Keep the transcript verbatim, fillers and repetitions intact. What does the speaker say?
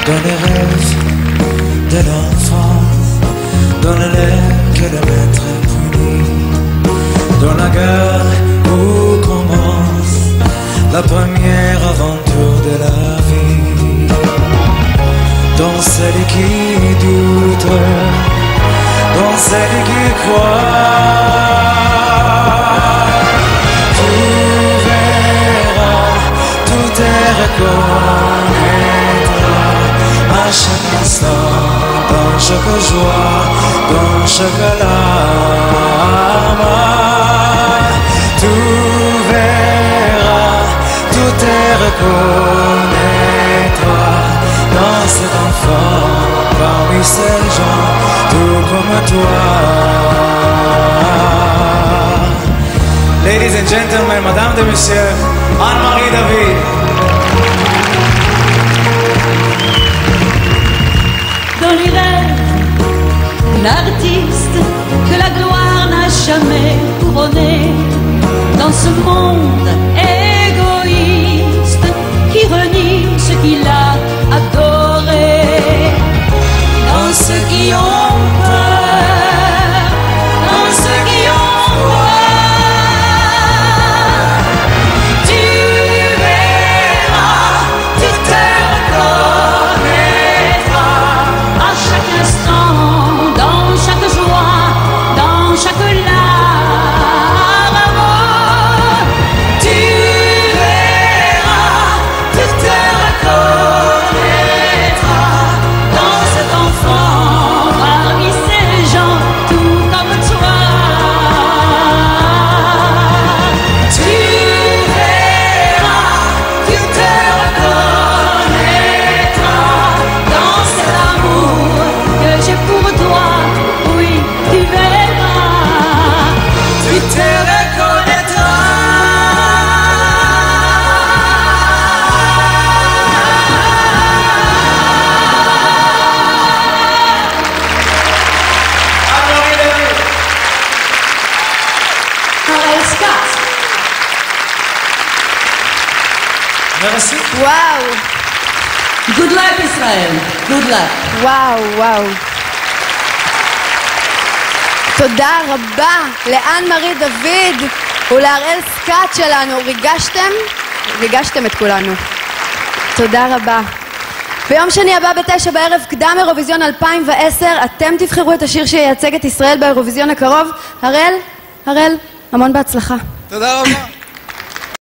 dans les rêves de l'enfant, dans le lait que le maître punit, dans la gare où commence la première aventure de la vie, dans celle qui doute, dans celle qui croit. Tu verras, tout est reconnaîtra à chaque instant, dans chaque joie, dans chaque larme. Tu verras, tout est reconnaîtra dans cet enfant, parmi ces gens, tout comme toi. Ladies and gentlemen, Madame de Monsieur, Anne-Marie David. Dans les rêves l'artiste que la gloire n'a jamais couronné, dans ce monde égoïste qui renie ce qu'il a adoré, dans ceux qui ont peur, dans ceux qui ont peur, tu verras, tu te reconnaîtras à chaque instant, dans chaque joie, dans chaque larme. Tu verras, tu te reconnaîtras dans cet enfant, parmi ces gens, tout comme toi. Tu verras, tu te reconnaîtras dans cet amour que j'ai pour toi. Oui, tu verras, tu te reconnaîtras. Karel Scott. Merci. וואו, Good luck, ישראל. Good luck. וואו, וואו. תודה רבה לאן-מארי דוד ולהראל סקאט שלנו. ריגשתם? ריגשתם את כולנו. תודה רבה. ביום שני הבא בתשע בערב קדם אירוויזיון אלפיים ועשר, אתם תבחרו את השיר שייצג את ישראל באירוויזיון הקרוב. הראל, הראל, המון בהצלחה. תודה רבה.